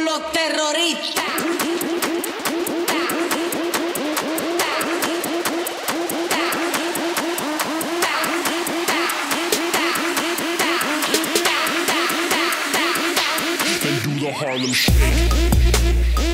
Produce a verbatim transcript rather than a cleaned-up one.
con los terroristas. And do the Harlem Shake.